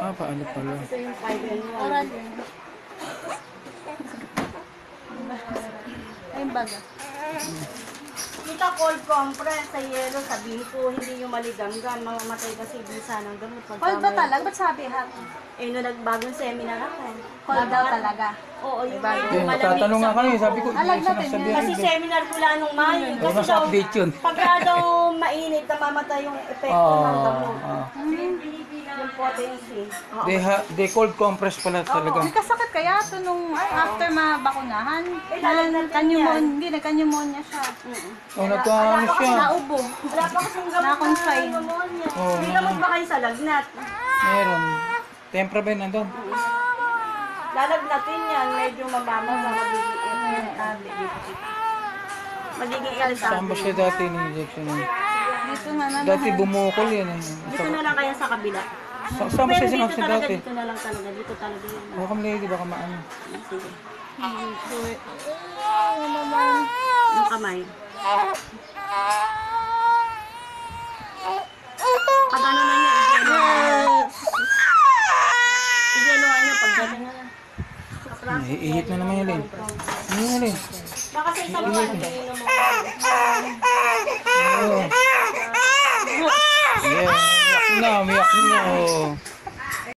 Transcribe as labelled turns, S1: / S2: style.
S1: Ah, paano pala?
S2: Ito yung 5-in-1.
S3: Oral yun. Ayun baga.
S2: Kita cold compress sa yelo, sabihin ko, hindi yung maliganggan, mamamatay kasi bisa ng gamot.
S3: Cold ba talaga? Ba't sabi hot?
S2: Eh, nung nagbagong seminar ako.
S3: Cold daw talaga.
S2: Oo, yung
S1: Eh,
S2: malamig
S1: nagtatanong nga
S2: sa
S1: kami,
S2: buko.
S1: sabi ko,
S3: Alag
S1: may
S3: natin
S1: sinasabi
S3: yan.
S2: Kasi
S1: yan.
S2: seminar ko lang nung Mayo.
S1: Oo,
S2: Kasi
S1: nasa
S2: daw,
S1: update yun.
S2: pagka daw mainit, namamatay yung epekto ng gamot. Yung potency. Oo.
S1: They cold compress pala talaga.
S3: May kasakit kaya ito nung after mabakunahan.
S2: Eh, lalagnatin yan.
S3: Hindi, nagka-pneumonia siya.
S1: Oh, nagkaano siya.
S3: Naubo.
S2: Wala pa kasing gamot
S3: Na-confine.
S2: na pneumonia.
S1: Oo,
S2: May gamot ba kayo sa lagnat?
S1: Meron. Tempra ba yun nandun?
S2: Lalagnatin yan, medyo mababa sa magiging irritable. Magiging
S1: Saan ba
S2: irritable.
S1: siya dati ni-injection niya?
S3: Dito na na.
S1: Dati bumukol yan eh.
S2: Dito na lang kaya sa kabila.
S1: Saan ba
S2: Pero
S1: siya
S2: dito
S1: sinaksin
S2: talaga,
S1: dati?
S2: dito na lang talaga. Dito talaga yun.
S1: Baka lady, baka maano.
S2: Sige.
S3: Ano naman?
S2: Yung kamay. Pag ano na niya, i-genuhan niya pag gano'n na.
S1: Ihit na naman yun eh. Ano yun eh?
S2: Baka sa isang buwan, hindi mo.
S1: Oo. Yeah, umiyak na, umiyak na. Oh.